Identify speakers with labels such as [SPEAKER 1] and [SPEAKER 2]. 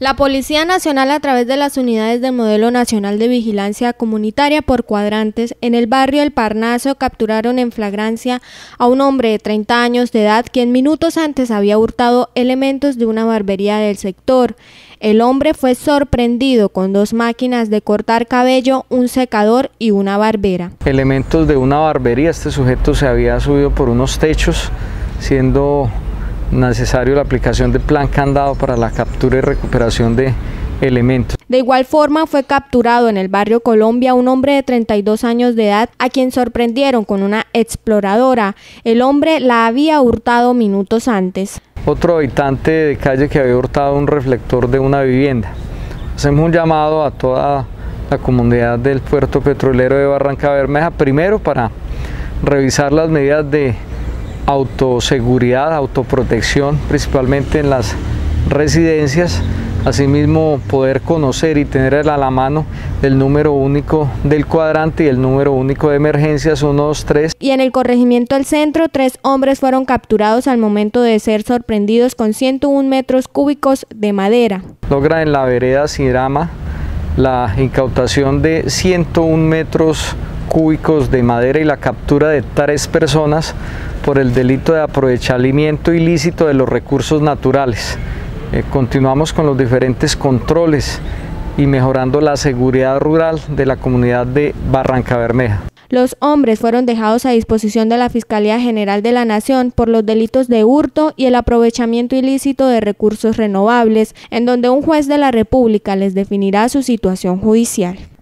[SPEAKER 1] La Policía Nacional, a través de las unidades del Modelo Nacional de Vigilancia Comunitaria por cuadrantes, en el barrio El Parnaso, capturaron en flagrancia a un hombre de 30 años de edad, quien minutos antes había hurtado elementos de una barbería del sector. El hombre fue sorprendido con 2 máquinas de cortar cabello, un secador y una barbera.
[SPEAKER 2] Elementos de una barbería. Este sujeto se había subido por unos techos, siendo necesario la aplicación de plan candado para la captura y recuperación de elementos.
[SPEAKER 1] De igual forma, fue capturado en el barrio Colombia un hombre de 32 años de edad, a quien sorprendieron con una exploradora. El hombre la había hurtado minutos antes.
[SPEAKER 2] Otro habitante de calle que había hurtado un reflector de una vivienda. Hacemos un llamado a toda la comunidad del puerto petrolero de Barrancabermeja, primero para revisar las medidas de autoseguridad, autoprotección, principalmente en las residencias. Asimismo, poder conocer y tener a la mano el número único del cuadrante y el número único de emergencias 123.
[SPEAKER 1] Y en el corregimiento del centro, 3 hombres fueron capturados al momento de ser sorprendidos con 101 metros cúbicos de madera.
[SPEAKER 2] Logra en la vereda Sirama la incautación de 101 metros cúbicos de madera y la captura de 3 personas por el delito de aprovechamiento ilícito de los recursos naturales. Continuamos con los diferentes controles y mejorando la seguridad rural de la comunidad de Barrancabermeja.
[SPEAKER 1] Los hombres fueron dejados a disposición de la Fiscalía General de la Nación por los delitos de hurto y el aprovechamiento ilícito de recursos renovables, en donde un juez de la República les definirá su situación judicial.